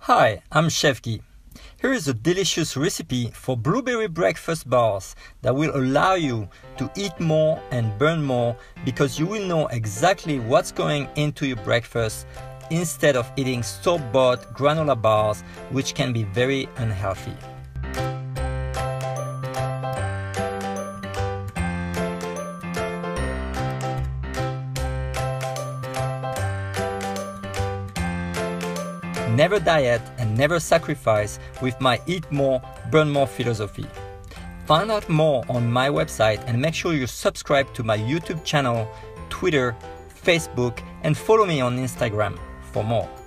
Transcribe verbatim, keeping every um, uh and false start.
Hi, I'm Chef Guy. Here is a delicious recipe for blueberry breakfast bars that will allow you to eat more and burn more because you will know exactly what's going into your breakfast instead of eating store-bought granola bars, which can be very unhealthy. Never diet and never sacrifice with my Eat More, Burn More philosophy. Find out more on my website and make sure you subscribe to my YouTube channel, Twitter, Facebook, and follow me on Instagram for more.